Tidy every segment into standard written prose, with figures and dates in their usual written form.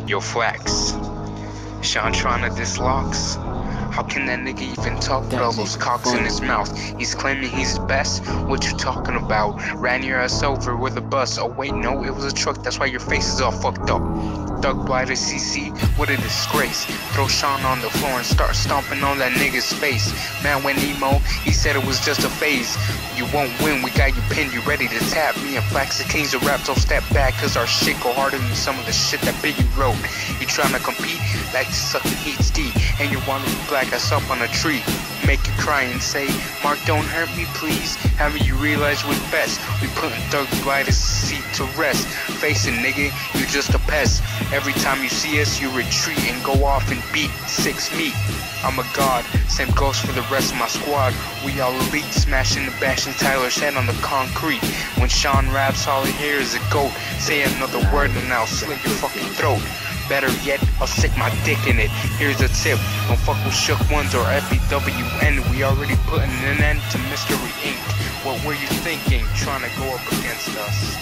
Yo, Flex. Sean trying to dislocks. How can that nigga even talk with all those cocks in his mouth? He's claiming he's the best. What you talking about? Ran your ass over with a bus. Oh wait, no, it was a truck. That's why your face is all fucked up. Thug Blighter CC, what a disgrace. Throw Sean on the floor and start stomping on that nigga's face. Man went emo, he said it was just a phase. You won't win, we got you pinned, you ready to tap. Me and Flex, the kings of rap, don't step back, cause our shit go harder than some of the shit that Biggie wrote. You tryna compete like sucking Heat's D, and you wanna black us up on a tree. Make you cry and say, Mark, don't hurt me please. Haven't you realized we're best? We putting Thug Blighter's seat to rest. Face it, nigga, you just a pest. Every time you see us, you retreat and go off and beat 6 meat. I'm a god, same goes for the rest of my squad. We all elite, smashing and bashing Tyler's head on the concrete. When Sean raps, all he hears is a goat. Say another word and I'll slit your fucking throat. Better yet, I'll stick my dick in it. Here's a tip, don't fuck with Shook Ones or FEWN. We already putting an end to Mystery Inc. What were you thinking, trying to go up against us?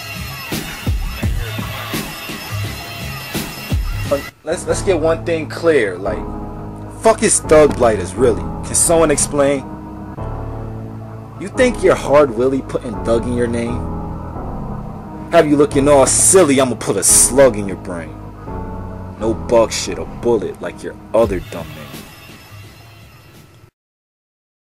Let's get one thing clear, like, fuck is Thug Blighters really? Can someone explain? You think you're hard Willie putting Thug in your name? Have you looking all silly, I'ma put a slug in your brain. No bug shit or bullet like your other dumb man.